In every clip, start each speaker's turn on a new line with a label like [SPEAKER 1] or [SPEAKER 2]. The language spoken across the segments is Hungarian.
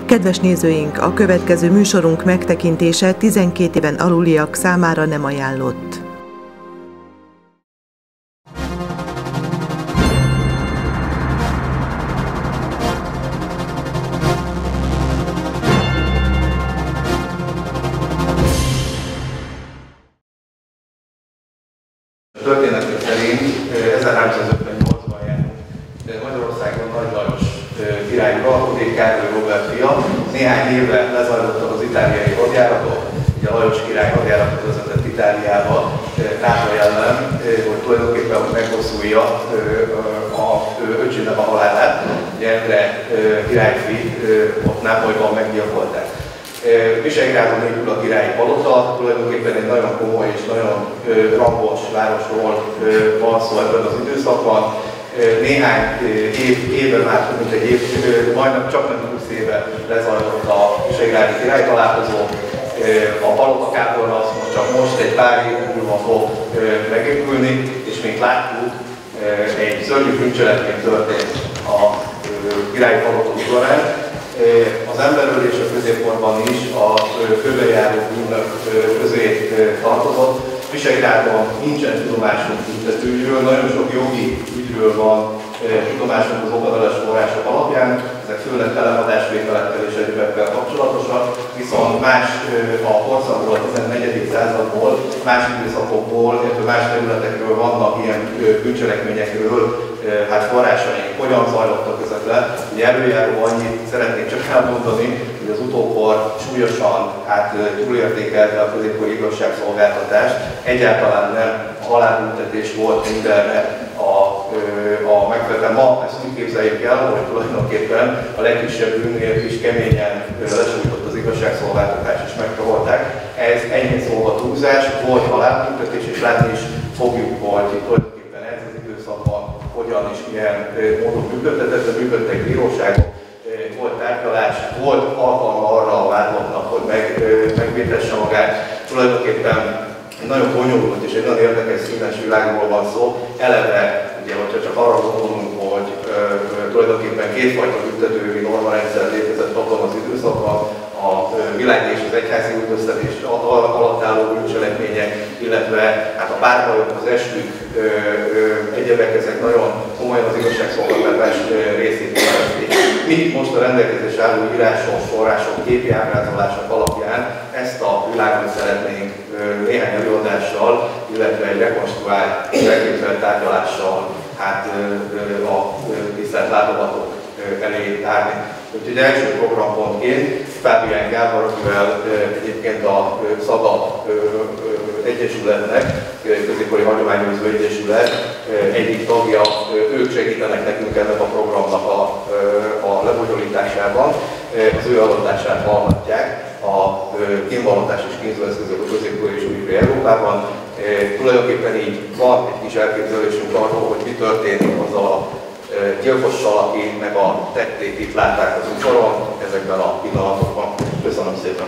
[SPEAKER 1] Kedves nézőink, a következő műsorunk megtekintése 12 éven aluliak számára nem ajánlott.
[SPEAKER 2] Történetünk szerint 1358-ban járunk Magyarországon Nagy Lajos király uralkodék, Károly Róbert fia. Néhány évre lezajlottak az itáliai hadjáratok, ugye a Lajos király hadjáratot vezetett Itáliába Károly ellen, hogy tulajdonképpen megbosszulja a öcsének a halálát. Ugye Endre királyfi ott Nápolyban meggyilkolták. Visegrádon épül a királyi palota, tulajdonképpen egy nagyon komoly és nagyon rangos városról van szó ebben az időszakban. Néhány éve már, mint egy év, majdnem csak nem 20 éve lezajlott a visegrádi király találkozó. A palotakáborra az most egy pár év múlva fog megépülni, és mint látjuk, egy szörnyű bűncselekmény történt a királyi palota udvarán. Az emberölés a középkorban is a körbejáró bűnök közé tartozott. Visegrádon nincsen tudomásunk büntetőügyről, nagyon sok jogi ügyről van tudomásunk az okleveles források alapján, ezek főleg telemadásvételekkel és egyébekkel kapcsolatosak, viszont más a korszakból, a 14. századból, más időszakokból, illetve más területekről vannak ilyen bűncselekményekről forrásaink. Hogyan zajlottak ezek le? Ugye előjáró annyit szeretnék csak elmondani, hogy az utókor súlyosan túlértékelte a középkori igazságszolgáltatást. Egyáltalán nem halálbüntetés volt mindenre a megfelelően. Ma ezt úgy képzeljük el, hogy tulajdonképpen a legkisebb bűnnél is keményen lesújtott az igazságszolgáltatás és megtavolták. Ez ennyi szóval túlzás, volt halálbüntetés, és látni is fogjuk, hogy tulajdonképpen ez az időszakban hogyan és milyen módon működtetett, de működtek bíróságok, volt tárgyalás, volt alkalma arra a vádlottnak, hogy megvédhesse magát. Tulajdonképpen egy nagyon bonyolult és egy nagyon érdekes színes világról van szó. Eleve, ugye, hogyha csak arra gondolunk, hogy tulajdonképpen kétfajta büntetőjogi normarendszer létezett abban az időszakban, a világi és az egyházi üldöztetés alatt álló bűncselekmények, illetve a párbajok, az eskük, egyebek, ezek nagyon komolyan az igazságszolgáltatás részét jelentik. Mi most a rendelkezés álló írások, források, képi ábrázolások alapján ezt a világot szeretnénk néhány előadással, illetve egy rekonstruált, elképzelt tárgyalással a tisztelt látogatók elé tárni. Úgyhogy első programpontként Fábián Gábor, akivel egyébként a Szaga Egyesületnek, Középkori Hagyományőrző Egyesület egyik tagja, ők segítenek nekünk ennek a programnak a lebonyolításában. Az ő adatását hallhatják, a kínvallatás és kínzóeszközök a középkori és újkori Európában. Tulajdonképpen így van egy kis elképzelésünk arról, hogy mi történik azzal a gyilkossal, akinek a tettét itt látták az udvaron ezekben a pillanatokban. Köszönöm szépen!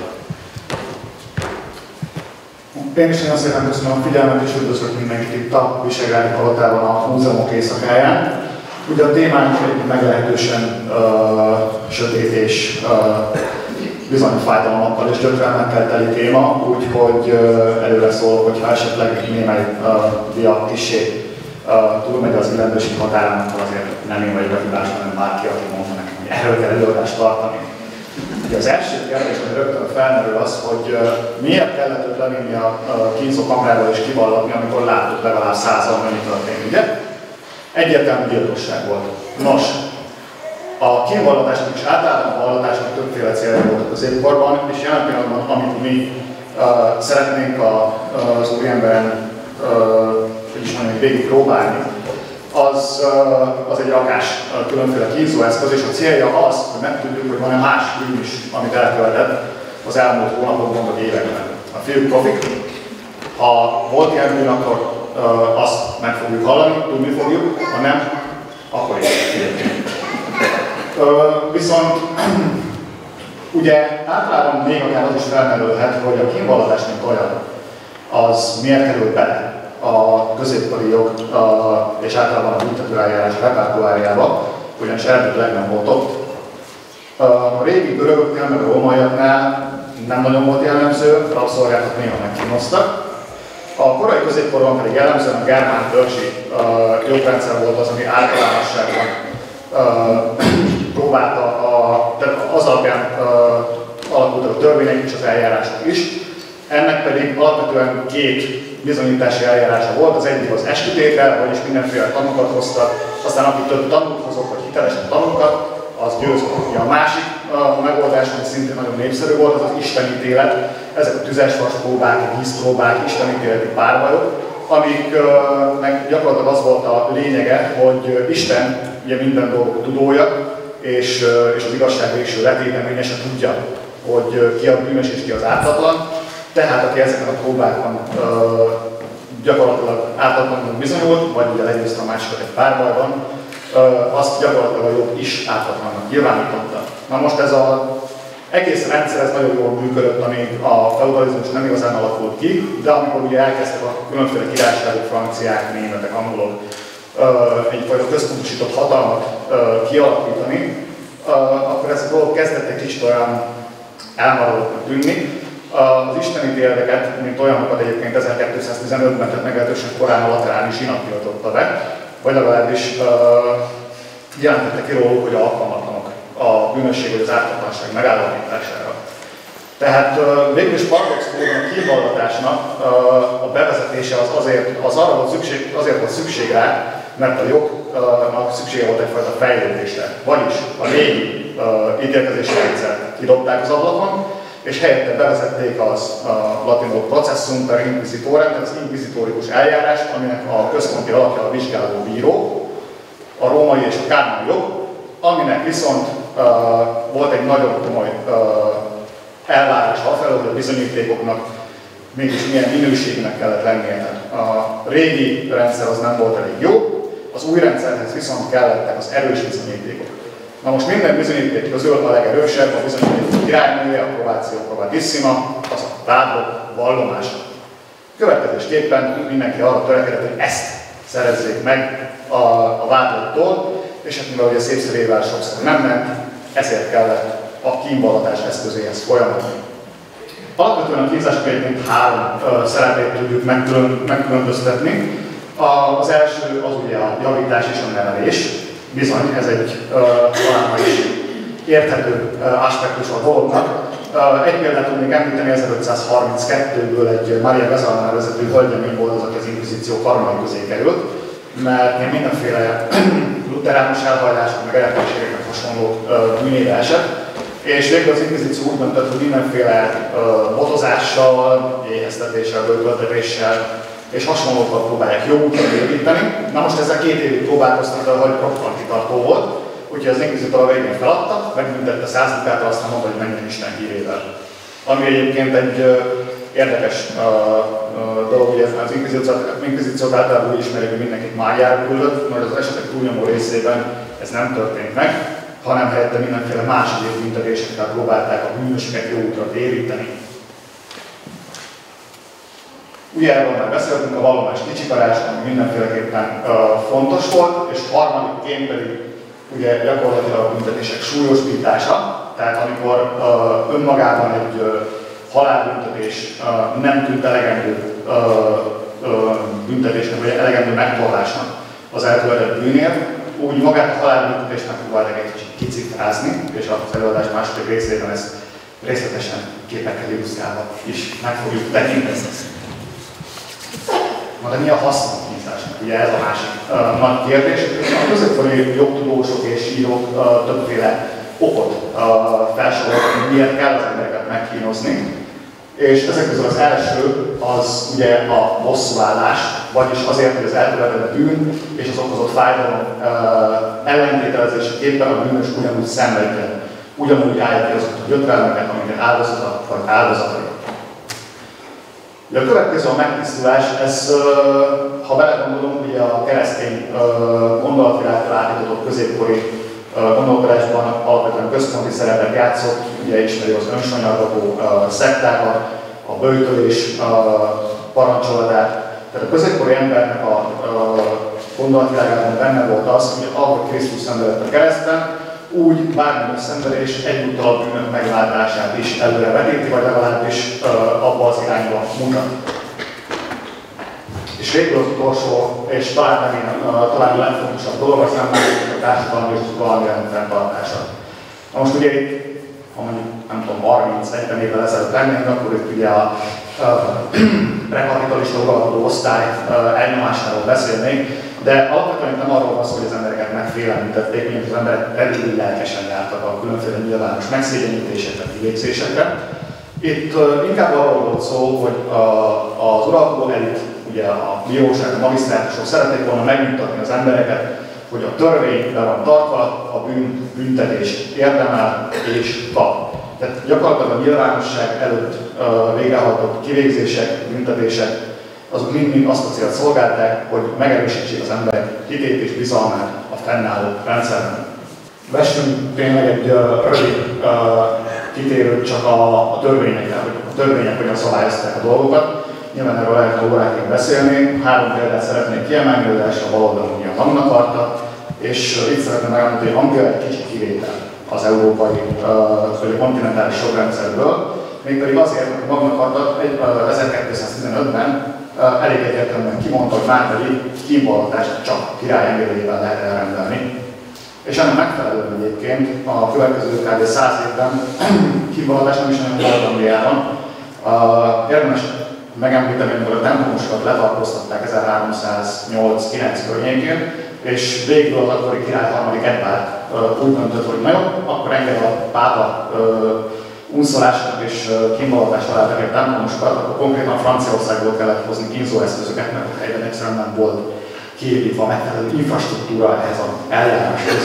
[SPEAKER 3] Én is nagyon szépen köszönöm a figyelmet, és üdvözlök mindenkit itt a Visegrádi Palotában, a múzeumok éjszakáján. Ugye a témánk egy meglehetősen sötét és bizony fájdalmakkal és gyötrelmekkel teli téma, úgyhogy előre szól, hogyha esetleg némely diák kissé túlmegy az illendőség határán, akkor azért nem én vagyok a hibás, hanem bárki, aki mondta nekem, hogy erről kell előadást tartani. Ugye az első kérdés, ami rögtön felmerül az, hogy miért kellett őt levinni a kínzó kamerába és kivallatni, amikor láttuk legalább 100-an, mi történt, ugye? Egyértelmű gyilkosság volt. Nos, a kínvallatásnak és általában a vallatásnak többféle célja volt a középkorban, és jelen pillanatban, amit mi szeretnénk az úriemberen végig próbálni, az egy rakás különféle kínzóeszköz, és a célja az, hogy megtudjuk, hogy van-e más bűn is, amit elkövetett az elmúlt hónapokban vagy években. A fiúk profik. Ha volt ilyen bűn, akkor azt meg fogjuk hallani, tudni fogjuk, ha nem, akkor is. Viszont ugye általában még akár az is felmerülhet, hogy a kínvallatás mint olyan, az miért kerül bele a középkori jog és általában a büntetőeljárás repertoárjába, ugyanis eredetileg nem volt ott. a régi görögöknél, meg a rómaiaknál nem nagyon volt jellemző, rabszolgákat néha megkínoztak. A korai középkorban pedig jellemzően a germán törzsi jogrendszer volt az, ami általánosságban próbálta, tehát az alapján alakultak a törvények és az eljárások is. Ennek pedig alapvetően két bizonyítási eljárása volt, az egyik az eskütétel, vagyis mindenféle tanúkat hoztak, aztán aki több tanút hozott, vagy hitelesen tanúkat, az győzött. A másik megoldás, ami szintén nagyon népszerű volt, az az istenítélet. Ezek a tüzesvas próbák, vízpróbák, istenítéleti párbajok, amiknek gyakorlatilag az volt a lényege, hogy Isten ugye minden dolgok tudója, és az igazság végső letéteményese tudja, hogy ki a bűnös és ki az ártatlan. Tehát aki ezeken a próbákon gyakorlatilag ártatlanul bizonyult, vagy ugye legyőzte a másikat egy párbajban, azt gyakorlatilag a jog is ártatlannak nyilvánította. Na most ez az egész rendszer ez nagyon jól működött, amíg a feudalizmus nem igazán alakult ki, de amikor ugye elkezdtek a különféle királyságok, franciák, németek, angolok egyfajta központosított hatalmat kialakítani, akkor ez a dolog kezdett egy kicsit olyan elmaradónak tűnni. Az istenítélteket, mint olyanokat egyébként 1215-ben, tehát meglehetősen korán a lateráni zsinat tiltotta be, vagy legalábbis jelentette ki róluk, hogy alkalmatlanok a bűnösség vagy az ártatlanság megállapítására. Tehát végül is paradox módon a hírvallatásnak a bevezetése az arra volt szükség, azért volt szükség rá, mert a jognak szüksége volt egyfajta fejlődésre. Vagyis a régi ítélkezési rendszert kidobták az ablakon, és helyette bevezették az latinul processum per inquisitorem, tehát az inkvizitórikus eljárást, aminek a központi alapja a vizsgáló bíró, a római és a kármán jog, aminek viszont volt egy nagyon komoly elvárás afelől, hogy a bizonyítékoknak mégis milyen minőségnek kellett lennie. A régi rendszer az nem volt elég jó, az új rendszerhez viszont kellettek az erős bizonyítékok. Na most minden bizonyíték közül a legerősebb a bizonyíték királynője, a prováció provatissima, az a vádlott vallomása. Következésképpen mindenki arra törekedett, hogy ezt szerezzék meg a vádlottól, és hát mivel ugye szépszerével sokszor nem ment, ezért kellett a kínvallatás eszközéhez folyamodni. Alapvetően a kínzások egyébként három szerepét tudjuk megkülönböztetni. Az első az ugye a javítás és a nevelés. Bizony, ez egy talán is érthető aspektus a dolognak. Egy példát tudnék említeni, 1532-ből egy Maria Vezalnál vezető hölgyemény volt az, aki az inkvizíció karmai közé került, mert mindenféle luteránus elhajlások, meg eretlenségeknek hasonló bűnére esett, és végül az inkvizíció úgy döntött, hogy mindenféle botozással, éheztetéssel, bőtöltetéssel és hasonlókkal próbálják jó útra építeni. Na most ezzel 2 évig próbálkoztak, de hogy roppant kitartó volt, úgyhogy az inkvizitor a végén feladta, megbüntette 100 dukáttal, aztán mondta, hogy menjen Isten hírével. Ami egyébként egy érdekes dolog, ugye az inkvizíciót általában úgy ismerjük, hogy mindenkit májára küldött, mert az esetek túlnyomó részében ez nem történt meg, hanem helyette mindenféle más egyéb büntetésekkel próbálták a bűnösöket jó útra téríteni. Ugye erről már beszéltünk, a vallomás kicsikarás, ami mindenféleképpen fontos volt, és harmadikként pedig ugye gyakorlatilag a büntetések súlyosbítása, tehát amikor önmagában egy halálbüntetés nem tűnt elegendő büntetésnek, vagy elegendő megtorlásnak az elkövetett bűnél, úgy magát a halálbüntetést megpróbálták egy kicsit kicifrázni, és az előadás második részében ezt részletesen képekkel illusztrálva is meg fogjuk tekinteni. Na de mi a haszna a kínzásnak? Ugye ez a másik nagy kérdés. A középkori jogtudósok és írók többféle okot felsoroltak, hogy miért kell az embereket megkínozni. És ezek közül az első az ugye a bosszúállás, vagyis azért, hogy az elkövetett bűn és az okozott fájdalom ellentételezéseképpen a bűnös ugyanúgy szenvedjen, ugyanúgy állja ki azokat a gyötrelmeket, amiket áldozata vagy áldozatai. A következő a megtisztulás, ez, ha belegondolunk, ugye a keresztény gondolatvilágtól átadott középkori gondolkodásban alapvetően központi szerepet játszott, ugye ismerjük az önsanyargató szektákat, a böjtölés parancsolatát. Tehát a középkori embernek a gondolatvilágában benne volt az, hogy ahogy Krisztus szenvedett a kereszten, úgy bármilyen szenvedés egyúttal a bűnök megváltását is előrevetíti, vagy legalábbis abba az irányba mutat. És végül az utolsó, és talán a legfontosabb dolog, az nem a társadalmi és valamilyen fenntartása. Na most ugye itt, ha mondjuk, nem tudom, 30-40 évvel ezelőtt lennénk, akkor itt ugye a prekapitalista uralkodó osztály elnyomásáról beszélnénk, de alapvetően nem arról van szó, hogy az embereket megfélemlítették, mint az emberek rendkívül lelkesen jártak a különféle nyilvános megszégyenítésekre, kivégzésekre. Itt inkább arról volt szó, hogy az uralkodó elit, ugye a bíróság, a magisztrátusok szeretnék volna megnyugtatni az embereket, hogy a törvény be van tartva, a büntetést érdemel és kap. Tehát gyakorlatilag a nyilvánosság előtt végrehajtott kivégzések, büntetések, azok mind azt a célt szolgálták, hogy megerősítsék az emberek hitét és bizalmát a fennálló rendszerben. Vessünk tényleg egy rövid kitérőt csak a törvényekre, hogy a törvények hogyan szabályozták a dolgokat. Nyilván erről lehetne órákig beszélni. 3 példát szeretnék kiemelni, de első a bal oldalon ugye a Magna Carta, és itt szeretném megemlíteni, hogy Anglia egy kicsit kivétel az európai vagy a kontinentális jogrendszerből, mégpedig azért, hogy a Magna Carta 1215-ben elég egyértelműen kimondta, hogy márpedig kínvallatást csak király engedélyével lehet elrendelni. És ennek megfelelően egyébként a következő kb. 100 évben kínvallatás nem is nagyon volt Angliában. Érdemes megemlíteni, amikor a templomosokat letartóztatták 1308-9 környékén, és végül az akkori király harmadik Edvárd úgy döntött, hogy na jó, akkor enged a pápa unszolásnak és kínvallatást alá a templomosokat, akkor konkrétan Franciaországból kellett hozni kínzóeszközöket, mert a helyben egyszerűen nem volt kiépítve a megfelelő infrastruktúra ehhez az eljáráshoz.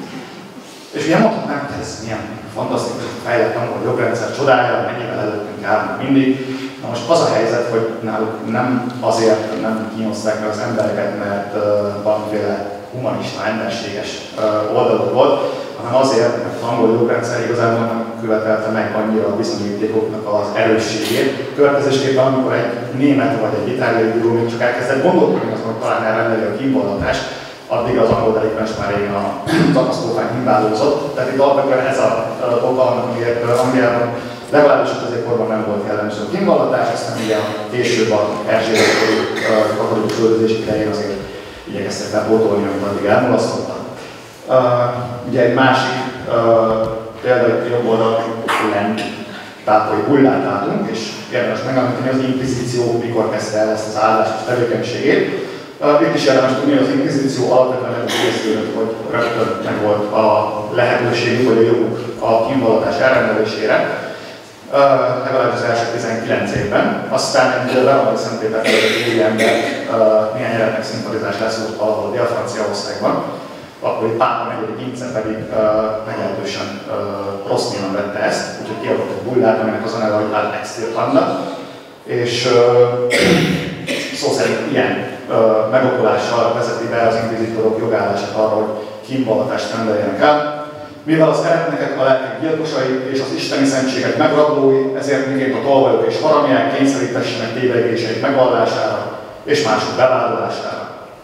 [SPEAKER 3] És ugye mondhatnánk, hogy ez milyen fantasztikus, fejlett angol jogrendszer csodája, mennyivel előttünk járnak mindig. Na most az a helyzet, hogy náluk nem azért nem kínozták meg az embereket, mert valamiféle humanista, emberséges oldaluk volt, hanem azért, mert az angol jogrendszer igazából nem követelte meg annyira a bizonyítékoknak az erősségét. Következésképpen, amikor egy német vagy egy itáliai bíró még csak elkezdett gondolkodni azon, hogy talán elrendeli a kínvallatást, addig az angol delikvens már régen a katasztrófán himbálózott. Tehát itt alapvetően ez a oka annak, amiért Angliában legalábbis a középkorban nem volt jellemző a kínvallatás, aztán ugye később a Erzsébet-kori katolikus üldözés idején azért igyekeztek rá pótolni, amit addig elmulasztottak. Ugye egy másik példa itt jobb oldalon lent pápai hullát látunk, és érdemes megemlíteni, hogy az inkvizíció mikor kezdte el ezt az áldásos tevékenységét. Itt is érdemes tudni, hogy az inkvizíció alapvetően nem készült, hogy rögtön meg volt a lehetőségük vagy a joguk a kínvallatás elrendelésére, legalábbis az első 19 évben. Aztán egy Leonard Szentpéter egy ember néhány eretnek szimpatizás leszúrt valahol Dél-Franciaországban, akkor egy pápa negyedik Ince pedig meglehetősen rossz néven vette ezt, úgyhogy kiadott egy bullát, aminek az a neve, hogy ad extirpanda, és szó szerint ilyen megokolással vezeti be az inkvizitorok jogállását arra, hogy kínvallatást rendeljenek el. Mivel az eretnekek a lelkek gyilkosai és az isteni szentségek megrablói, ezért miként a tolvajok és haramiák kényszerítessenek tévegéseik megvallására és mások bevádolására.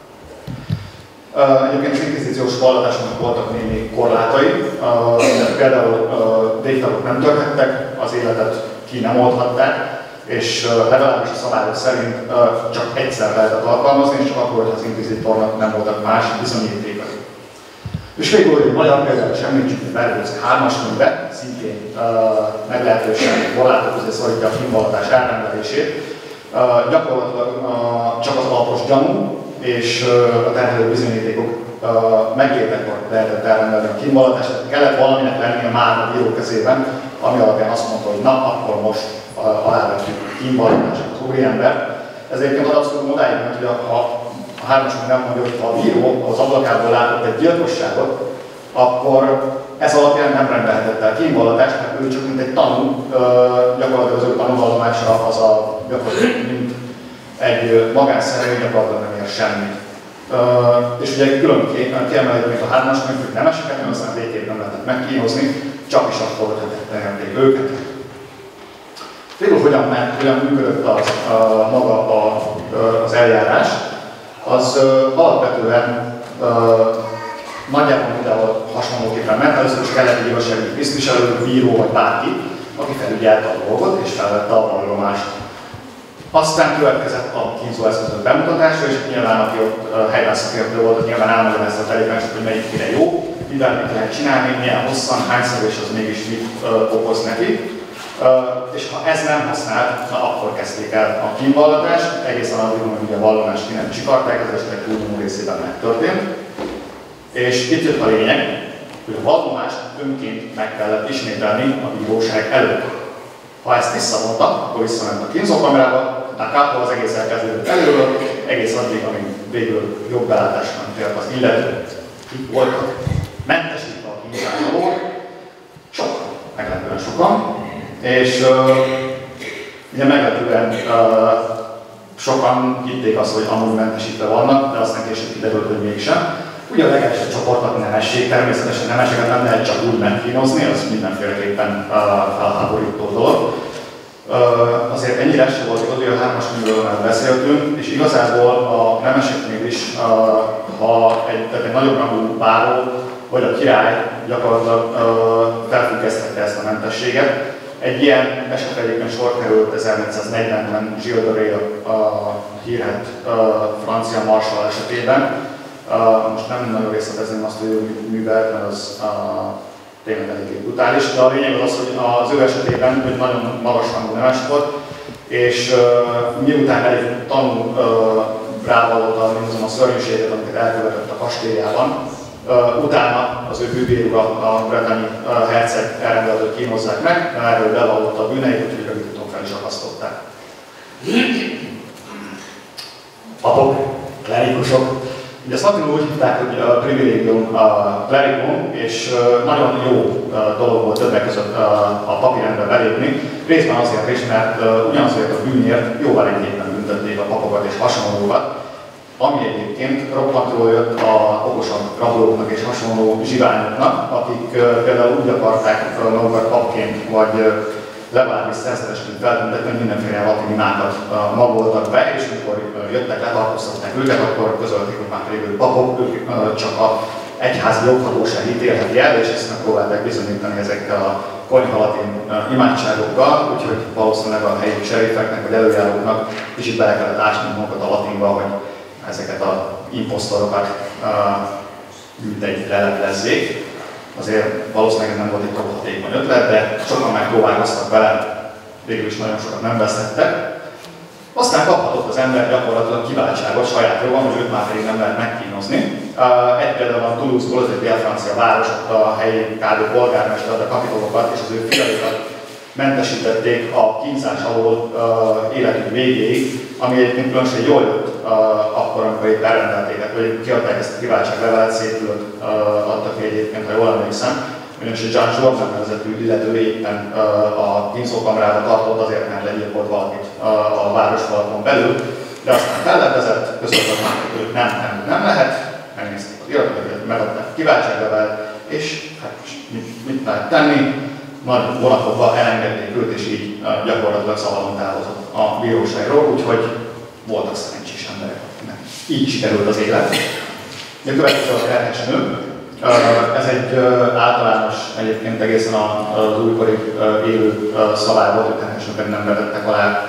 [SPEAKER 3] Egyébként az inkvizíciós vallatásnak voltak némi korlátai, például végtagok nem törhettek, az életet ki nem oldhatták, és legalábbis a szabályok szerint csak egyszer lehetett alkalmazni, és csak akkor, hogy az inkvizitornak nem voltak más bizonyítékai. És végül egy magyar példát is említsük, hogy Berlioz 3-as könyve, szintén meglehetősen korlátokhoz szorítja a kínvallatás elrendelését. Gyakorlatilag csak az alapos gyanú és a terhelő bizonyítékok meglétekor lehetett elrendelni a kínvallatást, tehát kellett valaminek lennie már a bíró kezében, ami alapján azt mondta, hogy na, akkor most alávetjük kínvallatását az úriember. Ez egyébként az abszolút odáig, mert hogy ha a 3-as nem mondja, hogy ha a bíró az ablakából látott egy gyilkosságot, akkor ez alapján nem rendelhetett el kínvallatást, mert ő csak mint egy tanú, gyakorlatilag az ő tanúvallomása az gyakorlatilag mint egy magánszemély, gyakorlatilag nem ér semmit. És ugye külön kiemeljük még a 3-as könyv, hogy nemeseket, mert aztán végképp nem lehetett megkínozni, csak is akkor, hogy tehették őket. Végül hogyan működött maga az eljárás, az alapvetően nagyjából mindenhol hasonlóképpen ment. Először is kellett egy igazságügyi tisztviselő, bíró vagy bárki, aki felügyelte a dolgot és felvette a vallomást. Aztán következett a kínzóeszközök bemutatása, és nyilván aki ott helyben volt, ott nyilván elmagyarázta a tevékenység, hogy melyik mire jó, mivel mit lehet csinálni, milyen hosszan, hányszor, és az mégis mit okoz neki. És ha ez nem használt, na akkor kezdték el a kínvallatást, egészen addig, hogy a vallomást ki nem csikarták, ez esetek túlnyomó részében megtörtént. És itt jött a lényeg, hogy a vallomást önként meg kellett ismételni a bíróság előtt. Ha ezt visszavonta, akkor visszament a kínzókamerába, a kápol az egész elkezdődött előről, egész addig, amíg végül jobb belátásra nem tért az illető. Itt voltak mentesítve a kínzás alól, sokan, meglepően sokan, és ugye meglepően sokan hitték azt, hogy amúgy mentesítve vannak, de aztán később kiderült, hogy mégsem. Ugye a legelső csoportnak nemesség, természetesen nemeseket nem lehet csak úgy megkínozni, az mindenféleképpen felháborító dolog. Azért ennyire se volt igaz, hogy a 3-as könyvről már beszéltünk, és igazából a nemeseknél is, ha egy nagyobb rangú báró vagy a király gyakorlatilag felfüggesztette ezt a mentességet. Egy ilyen esetre egyébként sor került 1440-ben Gilles de Rais a hírhedt francia marsall esetében. Most nem nagyon részletezném azt, hogy ő művelt, mert az tényleg eléggé brutális, de a lényeg az, hogy az ő esetében hogy nagyon magas rangú nemes volt, és miután elég tanul rávallotta mindazon a szörnyűséget, amiket elkövetett a kastélyában, utána az ő bűvérúra, a bretanyi herceg elrendelt, hogy kínozzák meg, mert erről bevallotta a bűneit, úgyhogy rövid úton fel is akasztották. Papok, klerikusok. Ugye ezt latinul úgy hívták, hogy a privilegium clericum, és nagyon jó dolog volt többek között a papírrendbe belépni. Részben azért is, mert ugyanazért a bűnért jóval enyhébben büntették a papokat és hasonlókat, ami egyébként roppantról jött a okosabb rablóknak és hasonló zsiványoknak, akik például úgy akarták magukat papként vagy legalábbis szerzetesként feltüntetni, hogy mindenféle latin imákat magoltak be, és amikor jöttek, letartóztatták őket, akkor közölték, hogy már végül papok, ők csak a egyházi joghatóság ítélheti el, és ezt megpróbálták bizonyítani ezekkel a konyha latin imádságokkal, úgyhogy valószínűleg a helyi serifeknek vagy előjáróknak kicsit bele kellett ásni magukat a latinba, hogy ezeket az imposztorokat mindegy leleplezzék. Azért valószínűleg nem volt egy túl hatékony ötlet, de sokan megpróbálkoztak vele, végül is nagyon sokat nem veszettek. Aztán kaphatott az ember gyakorlatilag kiváltságot saját jogon, hogy őt már pedig nem lehet megkínozni. Egy például a Toulouse-ból, az egy dél-francia város, a helyi kb. Polgármester, a kapitolokat és az ő fiaikat mentesítették a kínzás alól életük végéig, ami egyébként különösen jól jött akkor, amikor itt elrendelték, hogy kiadták ezt a kiváltságlevelet, szépülőt adtak ki egyébként, ha jól emlékszem. Ugyanis a Jean Jourdan nevezetű illető éppen a kínzókamerába tartott azért, mert legyilkolt valakit a városfalakon belül, de aztán fellebbezett, közöltek már, hogy nem lehet, megnézték az iratot, megadták a kiváltságlevelet, és hát mit lehet tenni? Nagy vonakodva elengedték őt, és így gyakorlatilag szabadon távozott a bíróságról, úgyhogy voltak szerencsés emberek, akiknek így sikerült az élet. A következő a terhes nő. Ez egy általános, egyébként egészen az újkori élő szabály volt, hogy terhes nőket nem vetettek alá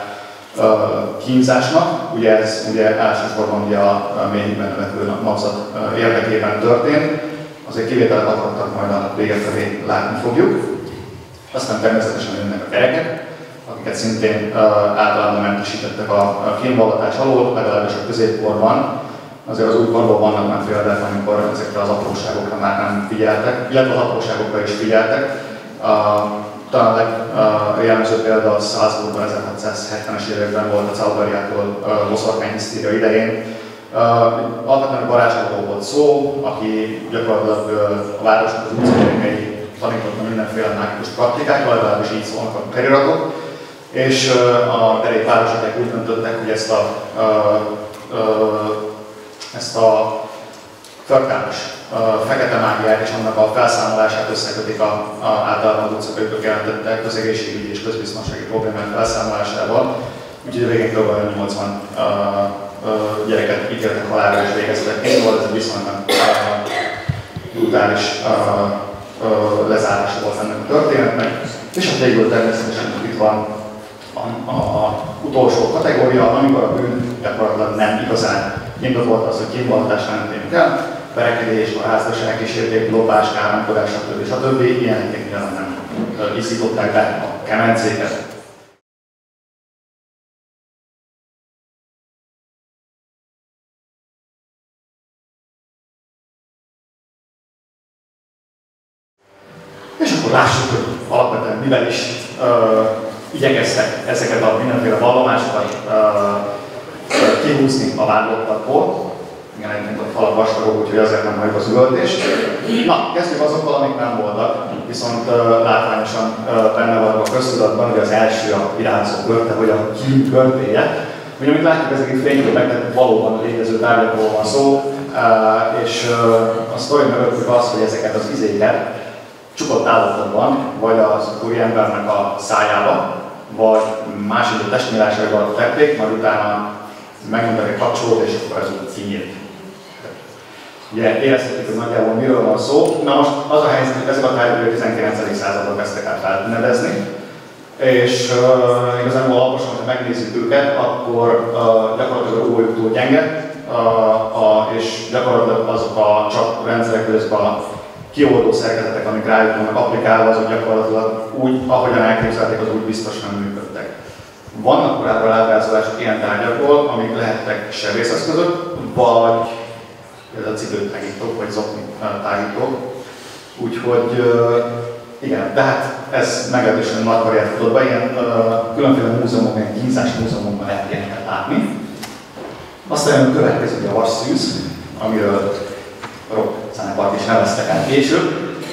[SPEAKER 3] kínzásnak. Ugye ez elsősorban ugye a mélyben növekvő magzat érdekében történt. Azért kivételek akartak, majd a vége felé látni fogjuk. Aztán természetesen jönnek a gyerekek, akiket szintén általában mentesítettek a kínvallatás alól, legalábbis a középkorban. Azért az újkorban vannak már példák, amikor ezekre az apróságokra már nem figyeltek, illetve az apróságokra is figyeltek. Talán a legjellemzőbb példa a Salzburgban 1670-es években volt a Zauberiától boszorkányhisztéria idején. Alapvetően a varázslóról volt szó, aki gyakorlatilag a városnak az utcagyerekei tanította mindenféle mágikus praktikát, legalábbis így szólnak a feliratok, és a derék városaték úgy döntöttek, hogy ezt a förtelmes fekete mágiát és annak a felszámolását összekötik általában az utcakönyvök jelentette közegészségügyi és közbiztonsági problémák felszámolásával. Úgyhogy a végén kb. 80 gyereket ítéltek halálra és végeztek. Szóval ez egy viszonylag brutális lezárása volt ennek a történetnek, és a végül természetesen itt van az utolsó kategória, amikor a bűn gyakorlatilag nem igazán indokolt az, hogy kínvallatás mentén kell, verekedés, házasság kísérték, lopás, káromkodás, stb. Ilyenek nem iszították be a kemencéket. És akkor lássuk, hogy alapvetően mivel is igyekeztek ezeket a mindenféle vallomásokat kihúzni a vádlottakból. Igen, egyébként a falak vastagok, úgyhogy azért nem halljuk az üvöltést. Na, kezdjük azokkal, amik nem voltak, viszont látványosan benne vannak a köztudatban, hogy az első a virágzó körte, vagy a kín körtéje. Ugye, amit látjuk ezek fényképek, tehát valóban létező tárgyakról van szó, és a sztori mögött az, hogy ezeket az izéket csukott állapotban, vagy az úri embernek a szájába, vagy másik testmérásaival tették, majd utána megnyomtak egy kapcsolót, és akkor ez úgy kinyílt. Ugye érezhetjük, hogy nagyjából miről van szó. Na most az a helyzet, hogy ezek a tárgyak a 19. században kezdtek át felnevezni, és igazából alaposan, ha megnézzük őket, akkor gyakorlatilag a rúgójuktól gyenge, és gyakorlatilag azok a csak rendszerek közben a kioldó szerkezetek, amik rájuk vannak applikálva, azok gyakorlatilag úgy, ahogyan elképzelték, az úgy biztos nem működtek. Vannak korábban ábrázolások ilyen tárgyakból, amik lehettek sebészeszközök, vagy például cipőtágítók, vagy zokni tágítók. Úgyhogy igen, de hát ez meglehetősen nagy karriert futott be, ilyen különféle múzeumokban, ilyen kínzás múzeumokban lehet ilyeneket látni. Aztán jön a következő, a vasszűz, amiről rockzenekart is neveztek el később.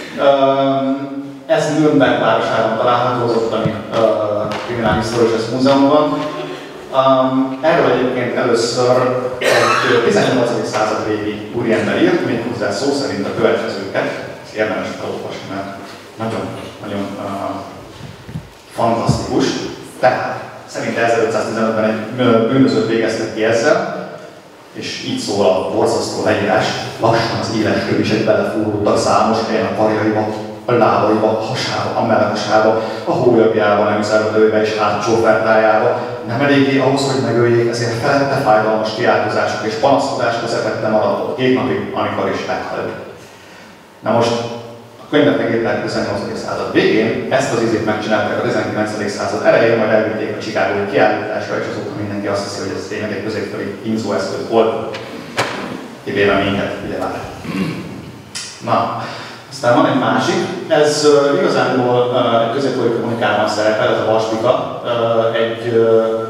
[SPEAKER 3] Ez Nürnberg városában található, az ottani Kriminálhisztórikus Múzeumban. Erről egyébként először egy 18. század végi úriember írt, méghozzá szó szerint a következőket. Ezt érdemes felolvasni, mert nagyon fantasztikus. Tehát szerint 1515-ben egy bűnözőt végeztek ki ezzel, és így szól a borzasztó leírás. Lassan az éles kövisek belefúrultak számos helyen a karjaiba, a lábaiba, a hasába, a mellhasába, a hólyagjába, nem szervezőbe és hátsó fertájába. Nem eléggé ahhoz, hogy megöljék, ezért felette fájdalmas kiáltozások és panaszkodás közepette maradott 2 napig, amikor is meghalt. Na most a könyvet megírták a 18. század végén, ezt az ízét megcsinálták a 19. század elején, majd elvitték a chicagói kiállításra, és azóta mindenki azt hiszi, hogy ez tényleg egy középkori kínzóeszköz volt, kivéve minket, ugye már. Na, aztán van egy másik, ez igazából egy középkori kommunikában szerepel, ez a vasbika, egy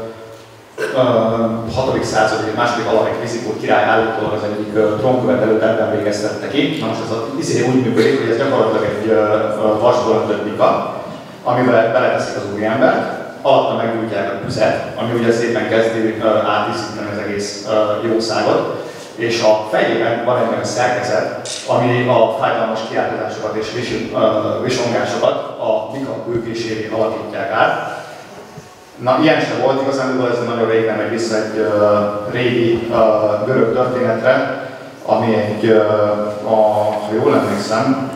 [SPEAKER 3] 6. századi, második Alaric Rizikó király állítólag az egyik trónkövetelőt ebben végeztette ki. Na most ez az izé úgy működik, hogy ez gyakorlatilag egy vasból öntött bika, amivel beleteszik az úriembert, alatta meggyújtják a tüzet, ami ugye szépen kezdi átíszítani az egész jószágot, és a fejében van egy olyan szerkezet, ami a fájdalmas kiáltozásokat és visongásokat a bika bőkésére alakítják át. Na, ilyen sem volt igazán, ez nagyon rég nem megy vissza egy régi görög történetre, ami egy, ha jól emlékszem,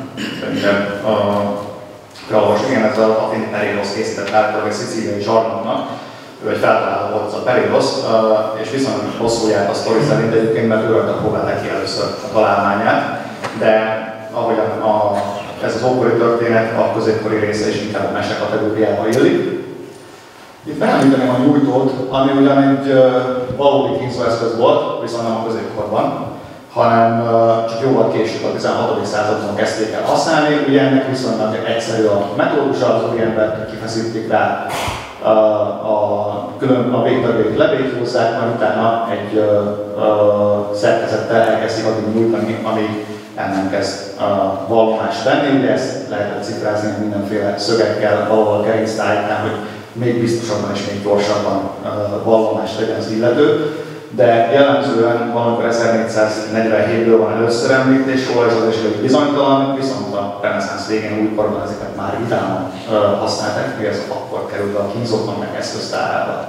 [SPEAKER 3] igen, ez a Athéni Perirosz készített általában egy szicíliai zsarnoknak, ő egy feltaláló volt a Perirosz, és viszonylag rosszul járt a sztori szerint egyébként, mert ő rajta próbálták ki először a találmányát, de ahogyan ez az ókori történet, a középkori része is inkább a mese kategóriába illik. Itt megemlíteném a nyújtót, ami ugyan egy valódi kínzóeszköz volt, viszont nem a középkorban, hanem csak jóval később, a 16. században kezdték el használni. Ugye ennek viszonylag egyszerű a metódusa, az úriembert kifeszítik rá a végtagjait lebélyhúzzák, majd utána egy szerkezettel elkezdik addig nyújtani, amíg el nem kezd vallomást tenni. Ugye ezt lehetett cifrázni mindenféle szögekkel, valahol gerinctájtán, hogy még biztosabban és még gyorsabban vallomást tegyen az illető. De jellemzően valamikor 1447-ből van először említés róla, és az is elég bizonytalan, viszont a reneszánsz végén újkorban ezeket már vidáman használták, hogy ez akkor került a kínzóknak meg eszköztárába.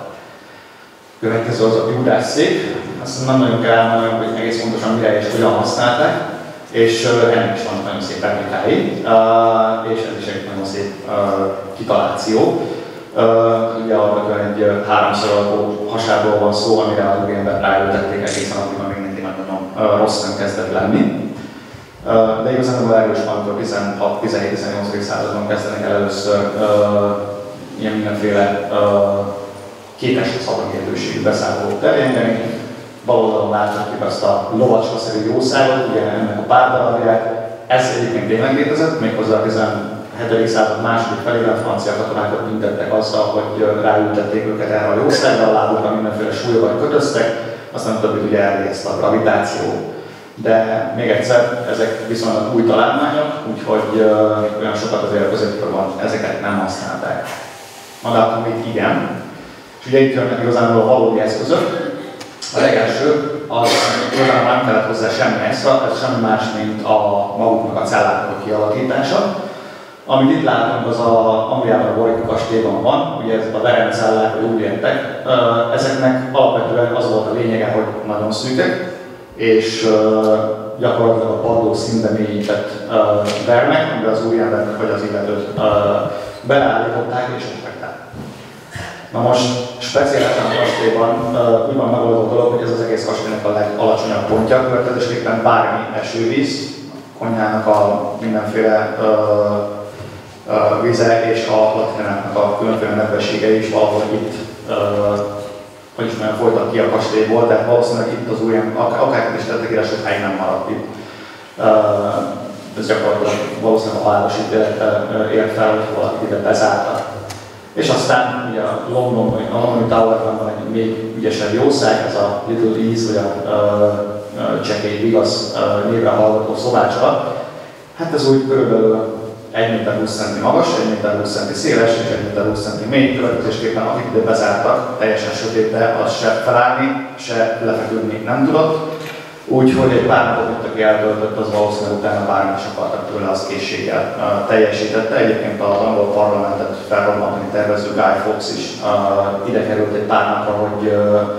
[SPEAKER 3] Következő az a Judásszék. Azt nem nagyon kell elmondanom, hogy egész pontosan mire és hogyan használták. és ennek is van nagyon szép replikái, és ez is egy nagyon szép kitaláció. Ugye alapvetően egy háromszor alakú hasábról van szó, amire az úriember ráültették egészen addig, amíg neki nagyon rossz nem kezdett lenni. De igazán erős van, amikor 16-17-18. században kezdenek el először ilyen mindenféle kétes szabadértőségű beszámolók terjengeni. Bal oldalon láthatjuk azt a lovacska-szerű jószágot, ugye ennek a pár darabját. Ez egyébként tényleg létezett, méghozzá a 17. század második felében francia katonákat büntettek azzal, hogy ráültették őket erre a jószágra, a lábukra mindenféle súlyokat kötöztek, aztán többit ugye elvégezte a gravitáció. De még egyszer, ezek viszonylag új találmányok, úgyhogy olyan sokat azért a középkorban ezeket nem használták. Magától még igen. És ugye itt jönnek igazából a valódi eszközök. A legelső, az igazán nem kellett hozzá semmi extra, ez semmi más, mint a maguknak a celláknak a kialakítása. Amit itt látunk, az Angliában a Warwick kastélyban van, ugye ezek a verencellák, vagy úgy értek. Ezeknek alapvetően az volt a lényege, hogy nagyon szűkek, és gyakorlatilag a padló színbe mélyített vermek, amiben az úriembernek vagy az illetőt beleállították és oktatták. Na most speciálisan a kastélyban úgy van megoldó dolog, hogy ez az egész kastélynak a legalacsonyabb pontja, következésképpen bármi esővíz, konyhának a mindenféle vize és a latináknak a különféle nedvességei is valahol itt hogy is mondjam, folytak ki a kastélyból, de valószínűleg itt az úriember, akárkat is tettek ide, sokáig nem maradt itt. Ez gyakorlatilag valószínűleg a halálos ítélettel ért fel, hogy valaki ide bezártak. És aztán ugye a Londoni Towerban van egy még ügyesebb jószág, ez a Little Ease, vagy a csekély vigasz névre hallgató szobácsa. Hát ez úgy körülbelül 1 méter 20 cm magas, 1 méter 20 cm széles és 1 méter 20 cm mély, következésképpen akik ide bezártak, teljesen sötétbe, az se felállni, se lefeküdni nem tudott. Úgyhogy egy pár napot itt, aki eltöltött, az valószínűleg utána bármit is akartak tőle, az készséggel teljesítette. Egyébként az angol parlamentet felrobbantani tervező Guy Fawkes is ide került egy pár napra, hogy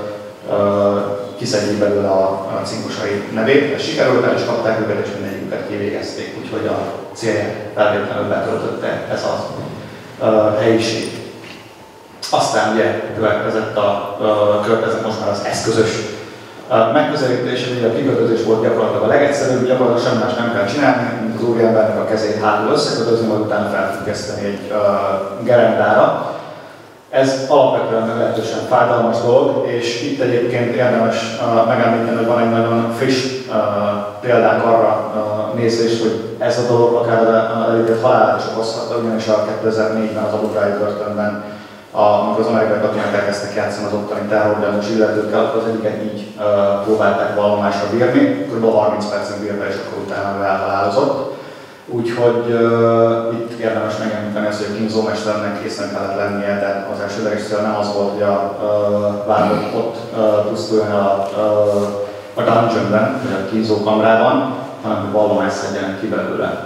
[SPEAKER 3] kiszedjék belőle a cinkosai nevét. Ez sikerült, el is kapták őket, és mindegyiküket kivégezték, úgyhogy a célját feltétlenül betöltötte ez a helyiség. Aztán ugye következett most már az eszközös megközelítés, hogy a kikötözés volt gyakorlatilag a legegyszerűbb, gyakorlatilag semmi más nem kell csinálni, mint az úriembernek a kezét hátul összekötözni, majd utána felfüggeszteni egy gerendára. Ez alapvetően meglehetősen fájdalmas dolog, és itt egyébként érdemes megemlíteni, hogy van egy nagyon friss példánk arra nézés, hogy ez a dolog akár elített halálát is okozhatta, ugyanis a 2004-ben az Abu Ghraib börtönben, amikor az amerikai katonák elkezdtek játszani az ottani terrorgyanús illetőkkel, akkor az egyiket így próbálták vallomásra bírni, kb. 30 percen bírta, és akkor utána elhalálozott. Úgyhogy itt érdemes megemlíteni azt, hogy a kínzómesternek készen kellett lennie, de az elsődleges cél nem az volt, hogy a vádlott ott pusztuljon a dungeonben, vagy a kínzókamrában, hanem hogy vallomást szedjenek ki belőle.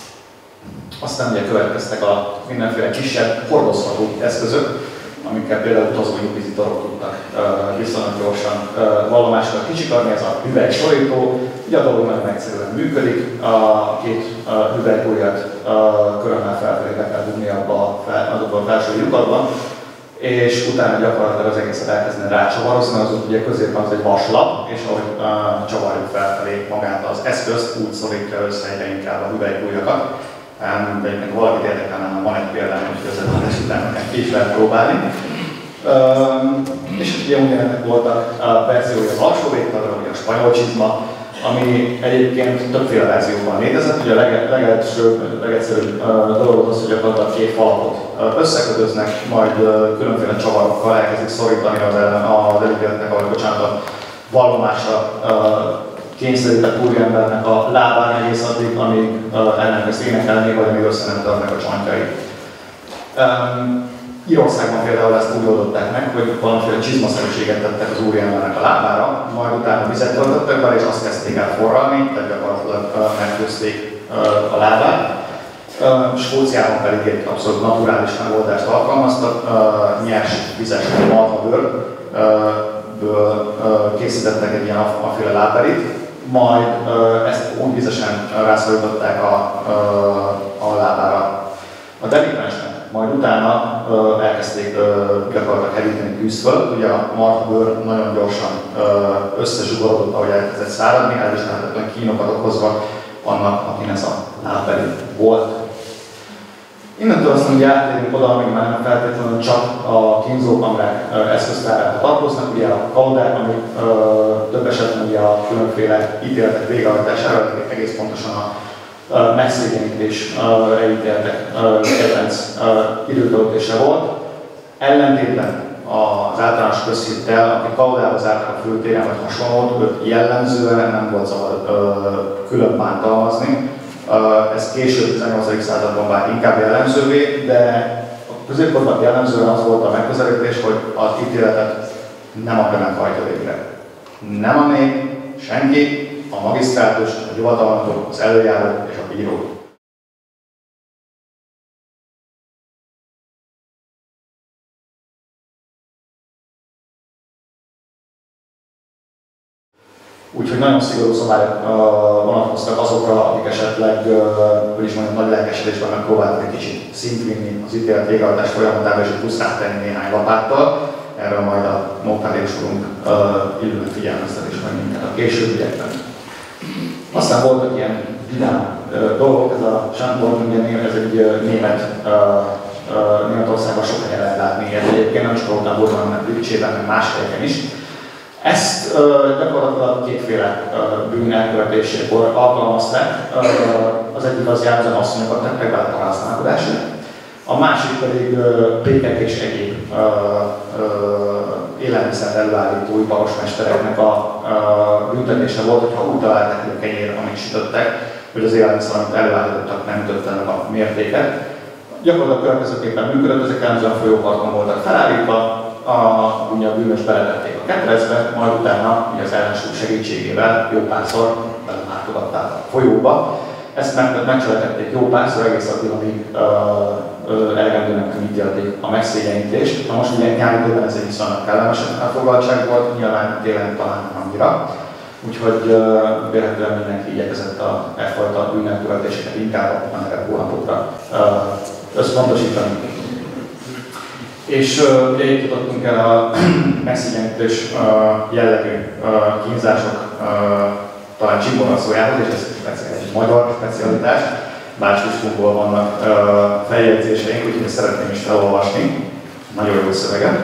[SPEAKER 3] Aztán ugye következtek a mindenféle kisebb, hordozható eszközök, amikkel például utazó inkvizitorok tudtak viszonylag gyorsan vallomásokat kicsikarni, ez a hüvelyksorító. Ugye a dolog nagyon egyszerűen működik, a két hüvelykújjat körömmel felfelé be kell dugni azokban a felső lyukakban, és utána gyakorlatilag az egészet elkezdeni rácsavarozni, az ugye középen az egy vaslap, és ahogy csavarjuk felfelé magát az eszközt, úgy szorítja össze egyre inkább a hüvelykújjakat. De ha valakit érdekelne, van egy példány, hogy közvetlenül után ki is lehet próbálni. És ugye ugyanennek voltak verziói az alsó végtagról, ugye a spanyol csizma, ami egyébként többféle verzióban létezett. Ugye a legegyszerűbb dolog az, hogy gyakorlatilag két falapot összekötöznek, majd különféle csavarokkal elkezdik szorítani az elügyületnek, a vallomásra kényszerített úriembernek a lábán egész addig, amíg elkezd énekelni, vagy amíg össze nem törnek a csontjai. Írországban például ezt úgy oldották meg, hogy valamiféle csizmaszerűséget tettek az úriembernek a lábára, majd utána vizet töltöttek bele, és azt kezdték el forralni, tehát gyakorlatilag megfőzték a lábát. Skóciában pedig egy abszolút naturális megoldást alkalmaztak, nyers vizes marhabőrből készítettek egy ilyen aféle láberit, majd ezt útvizesen rászorították a lábára. A delikvensnek majd utána elkezdték gyakorlatilag heríteni tűz fölött, ugye a marhabőr nagyon gyorsan összezsugorodott, ahogy elkezdett száradni, elviselhetetlen kínokat okozva annak, akinek ez a lábbeli volt. Innentől aztán ugye áttérünk oda, amíg már nem feltétlenül csak a kínzókamrák eszköztárába tartoznak, ugye a kaudák, amik több esetben ugye a különféle ítéletek végrehajtására, egész pontosan a megszégyenítésre ítéltek kedvenc időtöltése volt. Ellentétben az általános közhittel, aki kaudához állt a főtéren vagy hasonlót, őt jellemzően nem volt szabad külön bántalmazni. Ez később 18. században vált inkább jellemzővé, de a középkorban jellemzően az volt a megközelítés, hogy az ítéletet nem a penek hajtja végre. Nem a nép, senki, a magisztrátus, a hivatalnokok, az előjáró és a bíró. Úgyhogy nagyon szigorú szabályok vonatkoztak azokra, akik esetleg, hogy is mondjam, nagy lelkesedésben megpróbáltak egy kicsit szint vinni az ítélet végrehajtás folyamatában és pusztán tenni néhány lapáttal. Erről majd a notarius úrunk illően figyelmeztetés majd minket a későbbiekben. Aztán voltak ilyen vidám dolgok, ez a Schandborn-név, ez egy Németországban sok helyen lehet látni, ez egyébként nem csak Rotterdamban, hanem Lipcsében, meg más helyeken is. Ezt gyakorlatilag kétféle bűn elkövetésekor alkalmazták. Az egyik az jellemzően asszonyokat tettek bele paráználkodásra, a másik pedig pékek és egyéb élelmiszer előállító iparosmestereknek a büntetése volt, hogyha úgy találták, hogy a kenyér, amit sütöttek, hogy az élelmiszer, amit előállítottak, nem ütötte meg a mértéket. Gyakorlatilag következőképpen működött, ezek jellemzően a folyóparton voltak felállítva, ugye a bűnös beletették a ketrecbe, majd utána az ellensúly segítségével jó párszor belelátogatták a folyóba. Ezt megcselekedték jó párszor, egész addig, amíg elegendőnek nem ítélték a megszégyenítést. Na most ugye nyári időben ez egy viszonylag kellemes elfoglaltság volt, nyilván télen talán annyira. Úgyhogy vélhetően mindenki igyekezett a effajta bűnelkövetéseket inkább a melegebb hónapokra összpontosítani. És ugye itt jutottunk el a megszégyenítés jellegű kínzások talán csimboraszójához, és ez egy magyar specialitás. Bács-Kiskunból vannak feljegyzéseink, úgyhogy ezt szeretném is felolvasni. Nagyon jó szöveget.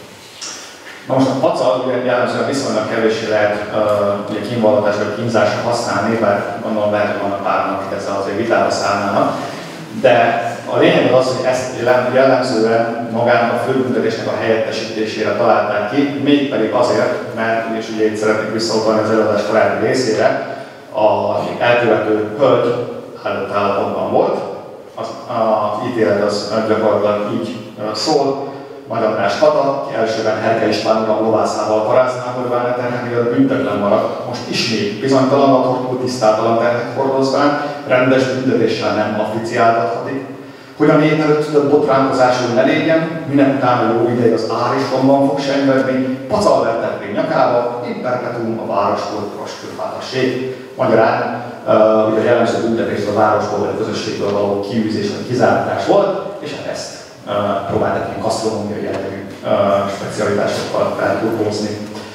[SPEAKER 3] Na most a pacal ugye jellemzően viszonylag kevéssé lehet ugye kínvallatásra vagy kínzásra használni, bár gondolom lehet, hogy vannak páran, akik ezzel azért vitára szállnának. De a lényeg az, hogy ezt jellemzően magának a főbüntetésnek a helyettesítésére találták ki, mégpedig azért, mert, és ugye itt szeretnék visszautalni az előadás korábbi részére, az elkövető hölgy áldott állapotban volt, az ítélet az gyakorlatilag így szól, Nagy András Kata, ki elsőben Herke István uram lovászával paráználkodván a terhek miatt büntetlen maradt, most ismét bizonytalan adhortul tisztátalan terhek hordozván, rendes büntetéssel nem afficiáltathatik. Hogy a nép előtt tudott botránkozásul ne légyen, minek utána jó ideig az áristomban fog senyvedni, pacal vertették nyakába, in perpetuum a városból roskőfátasség. Magyarán ugye a jellemző büntetés a városból vagy a közösségből való kiűzés vagy kizáratás volt, és hát ezt próbálták ilyen gasztronómiai jellegű specialitásokkal felturbózni.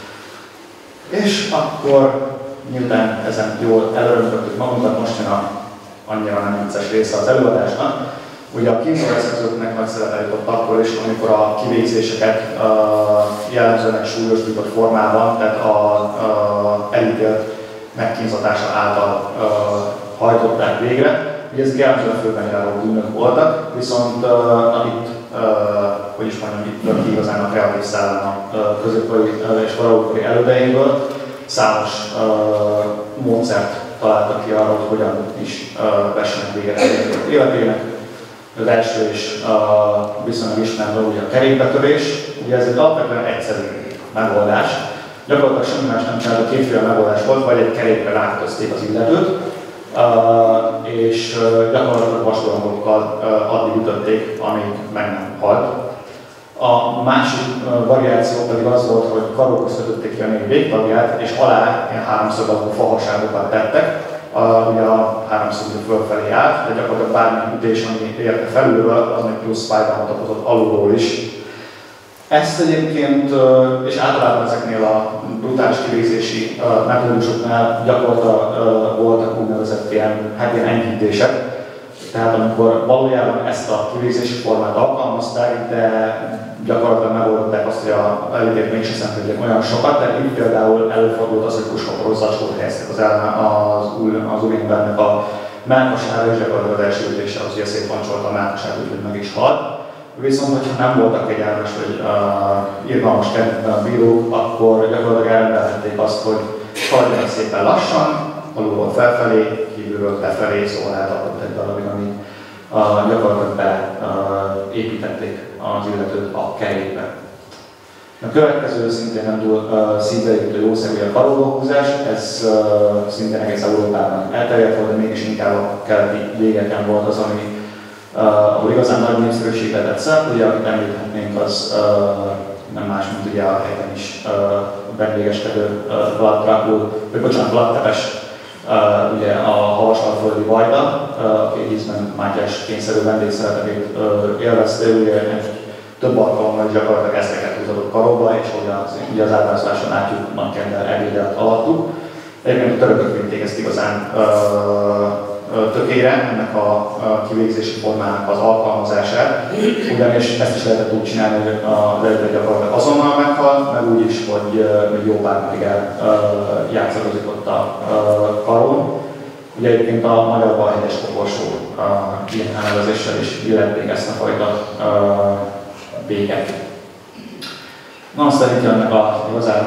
[SPEAKER 3] És akkor, miután ezen jól előröntöttük magunkat, most jön a annyira nem vicces része az előadásnak. Ugye a kínzóeszközöknek nagy szerepe jutott akkor is, amikor a kivégzéseket jellemzően egy súlyosbított formában, tehát a elítélt megkínzatása által hajtották végre. Ugye ezek jellemzően főben járó bűnök voltak, viszont itt, hogy is mondjam, itt tört ki igazán a kreatív szellem a középkori és korai elődeimből. Számos módszert találtak ki arra, hogy hogyan is vessenek véget az életének. Az első és viszonylag ismerve ugye a kerékbetörés. Ugye ez egy alapvetően egyszerű megoldás. Gyakorlatilag semmi más nem csinált, kétféle megoldás volt, vagy egy kerékre rákötözték az illetőt, és gyakorlatilag vaskorongokkal addig ütötték, amíg meg nem halt. A másik variáció pedig az volt, hogy karókhoz kötötték ki a 4 végtagját, és alá ilyen háromszög fahaságokat tettek. Ugye a háromszög fölfelé állt, de gyakorlatilag bármilyen ütés, ami érte felülről, az még plusz fájdalmat okozott alulról is. Ezt egyébként, és általában ezeknél a brutális kivégzési metódusoknál gyakorlatilag voltak úgynevezett ilyen enyhítések. Tehát amikor valójában ezt a kivégzési formát alkalmazták, de gyakorlatilag megoldották azt, hogy a elítét mégsem szenvedjenek olyan sokat, tehát így például előfordult az, hogy puskaporos zacskót helyeztek az úriembernek a mellkasára, és gyakorlatilag az első ütése az, hogy szétpancsolta a mellkasát, úgyhogy meg is halt. Viszont, hogyha nem voltak kegyelmes vagy irgalmas kedvükben a bírók, akkor gyakorlatilag elrendelhették azt, hogy haladjanak szépen lassan, alulról felfelé, kívülről befelé, szóval eltartott egy darabig, amit gyakorlatilag beépítették az illetőt a kerékbe. A következő szintén nem túl szívbeépítő jószerű a karóhúzás, ez szintén egész Európában elterjedt volt, de mégis inkább a keleti végeken volt az, ami ahol igazán nagy népszerűségre tett szert. Ugye, akit említhetnénk, az nem más, mint ugye a helyben is vendégeskedő Vlad Tepes, ugye a havasalföldi vajda, aki ízben Mátyás kényszerű vendégszeretetét élvezte, ugye több alkalommal gyakorlatilag ezreket húzott karóba, és ugye az ábrázoláson látjuk Nagy Kender ebédet alattuk. Egyébként a törökök vitték ezt igazán tökére, ennek a kivégzési formának az alkalmazását, ugyanis ezt is lehetett úgy csinálni, hogy az előtt gyakorlatilag azonnal meghal, meg úgy is, hogy még jó pár napig eljátszadozik ott a karón. Ugye egyébként a magyar balhegyes koporsó ilyen elnevezéssel is illették ezt a fajta véget. Na, aztán itt jönnek a igazán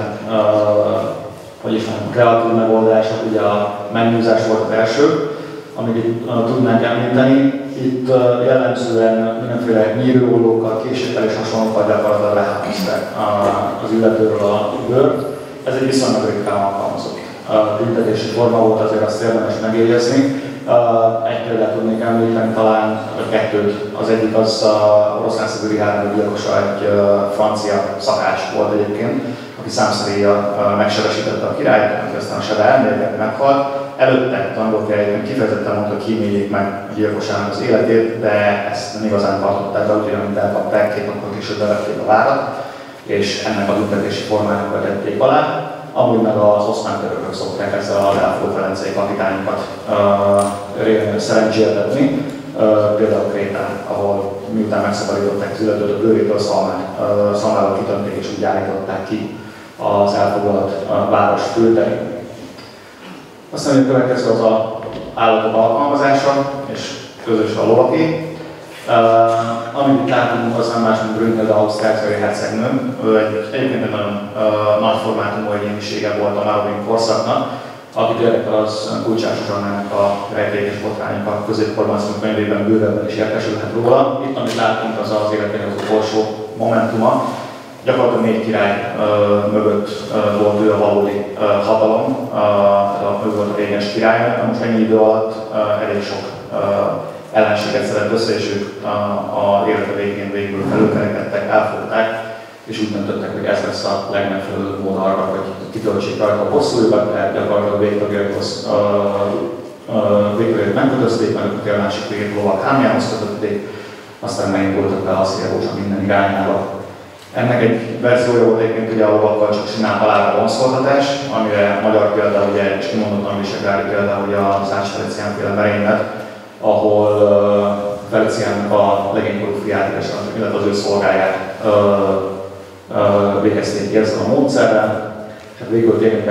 [SPEAKER 3] kreatív megoldások, ugye a mennyúzás volt az első, amit itt tudnánk említeni. Itt jellemzően mindenféle nyíróollókkal, késékkel és hasonlókkal gyakorlatilag lehámozták az illetőről a bőrt. Ez egy viszonylag ritkán alkalmazott büntetési forma volt, azért azt érdemes megjegyezni. Egy példát tudnék említeni, talán kettőt. Az egyik az a oroszlánszegő Richárd gyilkosa, egy francia szakács volt egyébként, aki számszerűen megsebesítette a királyt, aki aztán a sebe elmélkedni meghalt. Előtte tanulókjájében kifejezetten mondta, hogy kíméljék meg a gyilkosának az életét, de ezt nem igazán tartották be, úgyhogy amint elkapták, 2 nappal később bevették a várat, és ennek a büntetési formának vetették alá. Amúgy meg az oszmán törökök szokták ezzel a Delfó-Velencei kapitányokat szerencséltetni, például Krétán, ahol miután megszabadították az illetőt a bőrétől, szalmával kitönték és úgy állították ki az elfoglalt város főterén. Aztán a következő az az állatok alkalmazása, és közös a lovaké. Amit itt látunk, az nem más, mint Brünnhilde ausztráciai hercegnő. Egyébként egy nagyon nagy formátumú egyénisége volt a Meroving korszaknak, akit érdekel, az Kulcsár Zsuzsannának a Rejtélyes botrányok a Középkorban című könyvében bővebben is értesülhet róla. Itt, amit látunk, az az életének az utolsó momentuma. Gyakorlatilag 4 király mögött volt ő a valódi hatalom, ő volt a régens király, most ennyi idő alatt elég sok ellenséget szedett össze, és ők a élete végén végül felülkerekedtek, elfogták, és úgy döntöttek, hogy ez lesz a legmegfelelőbb mód arra, hogy kitöltsék rajta a bosszújukat, tehát gyakorlatilag végtagjaikhoz megkötözték, meg a másik végét lovak hámjához kötötték, aztán megindultak be a szélrózsa minden irányába. Ennek egy verziója volt egyébként ugye a lovakkal csak simán halálra vonszoltatás, amire magyar példa, ugye, és kimondottan visegrádi példa, ugye a Szács Felicián féle merénylet, ahol Feliciánnak a legénykorú fiát, illetve az ő szolgáját végezték ezzel a módszerrel, és végül tényleg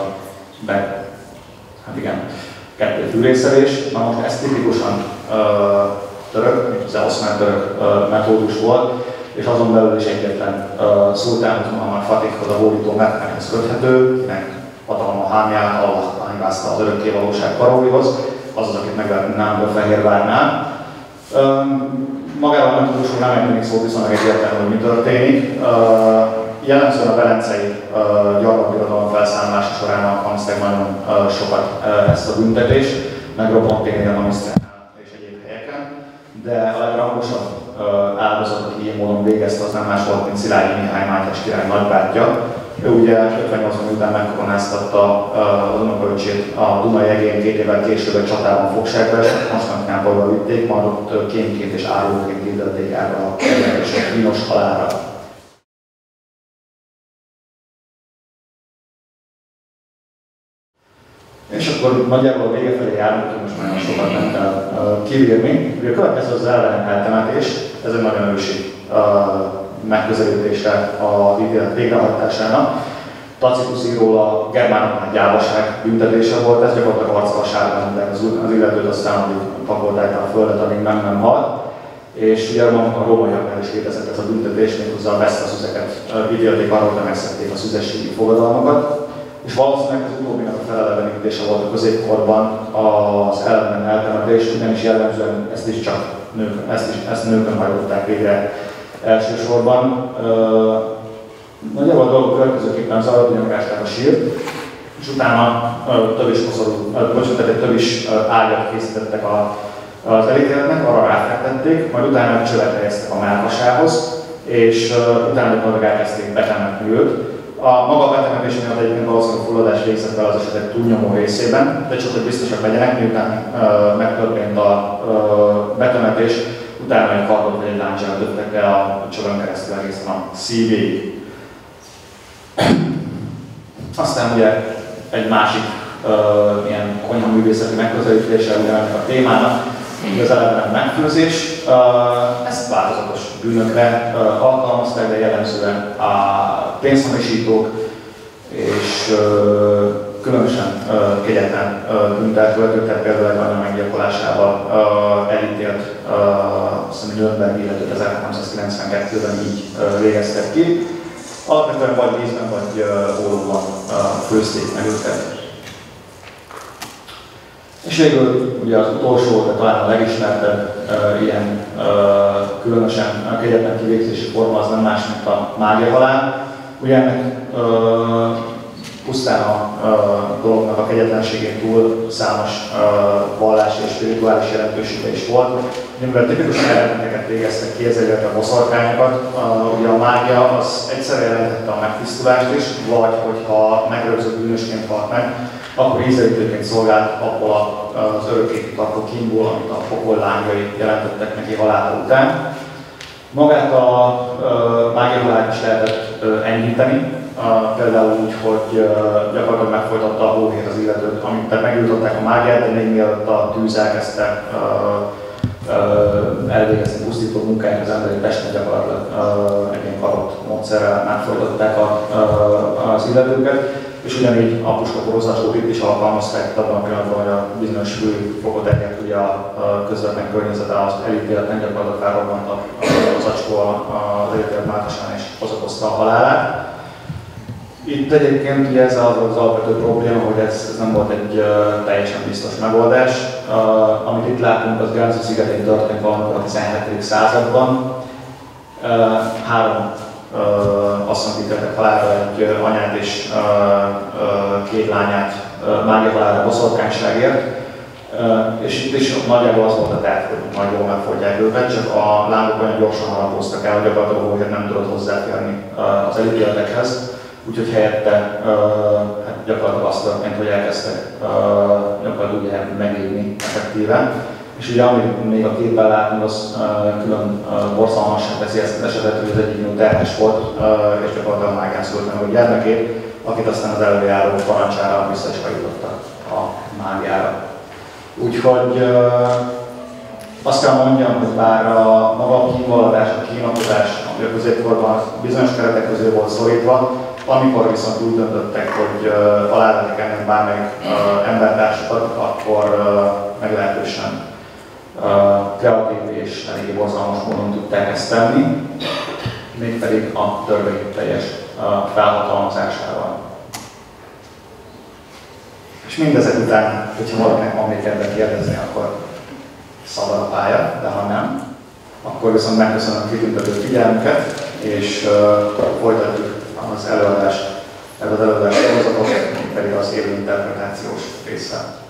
[SPEAKER 3] hát igen, 2 fűrészelés. Na most ez tipikusan török, az oszmán török metódus volt, és azon belül is egyetlen szultán Muhammad Fatihhoz, a hódító Mehmedhez köthető, kinek hatalma hámját, Allah hányvázta az örökkévalóság karóihoz, az az, akit megvehetünk Nándor-Fehérvárnál. Magában a metódusról nem emlékszik szó, viszonylag egyértelmű, hogy mi történik. Jellemzően a velencei gyarmatbirodalom felszámolása során alkalmazták nagyon sokat ezt a büntetést, megrobbant tényleg a Mamisztránál és egyéb helyeken, de a legrangosabb áldozatot ilyen módon végezte, az nem más volt, mint Szilágyi Mihály Mátyás király nagybátyja. Ő ugye 58 után megkoronáztatta az unokaöccsét a Dunai egén, 2 évvel később egy csatában fogságba esett, Konstantinápolyba vitték, majd ott kémként és árulóként ítélték erre a érdekes kínos halálra. És akkor nagyjából a vége felé járunk, hogy most nagyon sokat nem kell kibírni. Ugye a következő az elleni eltemetés, ez egy nagyon ősi megközelítése az ítélet végrehajtásának. Tacitus ír róla, germánoknak gyávaság büntetése volt, ez gyakorlatilag arccal mondták az illetőt, aztán addig pakolták a földet, amíg nem halt. És ugye a rómaiaknál is létezett ez a büntetés, méghozzá a vesztaszüzeket ítélték arra, hogy megszegték a szüzességi fogadalmakat. És valószínűleg az utóbbinak a felelevenítése volt a középkorban az ellenen eltemetés, ugyanis jellemzően ezt nőkön hajtották végre elsősorban. Nagyjából a dolgok következőképpen zajlott, hogy megásták a sírt, és utána több is ágyat készítettek az elítéletnek, arra ráfektették, majd utána egy csövet helyeztek a mellkasához, és utána gyakorlatilag elkezdték betemetni őt. A maga a betemetés miatt egyébként valószínűleg fulladás végzett el az esetek túlnyomó részében, de csak hogy biztosak legyenek, miután megtörtént a betemetés, utána egy kardot vagy egy láncsát dögtek le a csövön keresztül egészen a szívéig. Aztán ugye egy másik ilyen konyhaművészeti megközelítése ugyanennek a témának, az elevenen megfőzés. Ezt változatos bűnökre alkalmazták, de jellemzően a pénzhamisítók és különösen kegyetlen bűntelkövetők, tehát például egy anya meggyilkolásával elítélt Nürnberg illetőt 1392-ben így végeztek ki. Alapvetően vagy vízben, vagy ólomban főzték meg őket. És végül ugye az utolsó, de talán a legismertebb ilyen különösen kegyetlen kivégzési forma az nem más, mint a mágiahalál. Ugye ennek pusztán a dolognak a kegyetlenségén túl számos vallási és spirituális jelentősége is volt. Mivel tipikusan eredeteket végeztek ki, ezért a boszorkányokat, ugye a mágia az egyszerre jelentette a megtisztulást is, vagy hogyha megrögzött bűnösként halt meg, akkor ízelítőként szolgált abból az örökké tartó kínból, amit a pokol lángai jelentettek neki halála után. Magát a mágiahalált is lehetett enyhíteni, például úgy, hogy gyakorlatilag megfolytatta a hóhér az illetőt, amit megültották a mágiát, de még mielőtt a tűz elkezdte elvégezni pusztító munkáját az emberi testnek, gyakorlatilag egy ilyen karott módszerrel megfolytották az illetőket. És ugyanígy a puskaporozatskót itt is alkalmazták, abban a pillanatban, hogy a bizonyos hőfokot elért ugye a közvetlen környezete az elítéletnek, gyakorlatilag felrobbant az acskó az elítélet mátosan és az okozta a halálát. Itt egyébként ugye ez az alapvető probléma, hogy ez nem volt egy teljesen biztos megoldás. Amit itt látunk, az Guernsey szigetén történt valamikor a 17. században. 3 asszonyt ítéltek halálra, egy anyát és 2 lányát mágiahalálra boszorkányságért. És itt is nagyjából az volt a terv, hogy majd jól megfogyják őket, csak a lángok olyan gyorsan harapóztak el, hogy gyakorlatilag hogy nem tudott hozzáférni az elítéletekhez. Úgyhogy helyette hát gyakorlatilag azt történt, hogy elkezdtek gyakorlatilag ugye megégni effektíven. És ugye amit még a képen látunk, az külön borzalmasan teszi ezt az esetet, hogy az egyik nő terhes volt, és gyakorlatilag mágán szült meg a gyermekét, akit aztán az előjáró parancsára vissza is hajítottak a mágiára. Úgyhogy azt kell mondjam, hogy bár a maga a kínvalladás, a kínokozás, ami a középkorban bizonyos keretek közé volt szorítva, amikor viszont úgy döntöttek, hogy halálletek ennek bármelyik embertársukat, akkor meglehetősen kreatív és eléggé borzalmas módon tudták ezt tenni, mégpedig a törvény teljes felhatalmazásával. És mindezek után, hogyha valakinek van még kedve kérdezni, akkor szabad a pálya, de ha nem, akkor viszont megköszönöm a kitüntető figyelmüket, és folytatjuk az előadást, sorozatot, pedig az élő interpretációs része.